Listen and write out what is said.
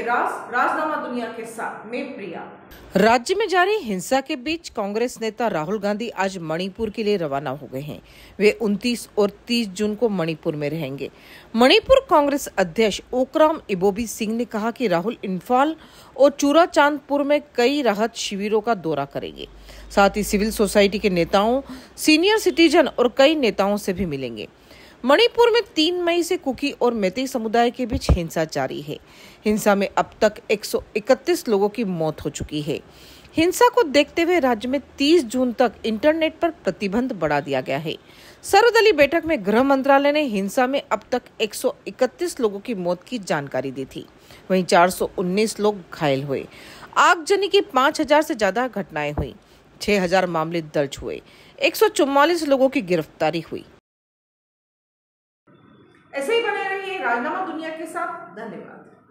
राजनामा दुनिया के साथ मैं प्रिया। राज्य में जारी हिंसा के बीच कांग्रेस नेता राहुल गांधी आज मणिपुर के लिए रवाना हो गए हैं। वे 29 और 30 जून को मणिपुर में रहेंगे। मणिपुर कांग्रेस अध्यक्ष ओकराम इबोबी सिंह ने कहा कि राहुल इम्फाल और चूराचांदपुर में कई राहत शिविरों का दौरा करेंगे। साथ ही सिविल सोसाइटी के नेताओं, सीनियर सिटीजन और कई नेताओं से भी मिलेंगे। मणिपुर में 3 मई से कुकी और मैतेई समुदाय के बीच हिंसा जारी है। हिंसा में अब तक 131 लोगों की मौत हो चुकी है। हिंसा को देखते हुए राज्य में 30 जून तक इंटरनेट पर प्रतिबंध बढ़ा दिया गया है। सर्वदलीय बैठक में गृह मंत्रालय ने हिंसा में अब तक 131 लोगों की मौत की जानकारी दी थी। वहीं 419 लोग घायल हुए। आगजनी की 5000 से ज्यादा घटनाएं हुई। 6000 मामले दर्ज हुए। 144 लोगों की गिरफ्तारी हुई। ऐसे ही बने रहिए राजनामा दुनिया के साथ। धन्यवाद।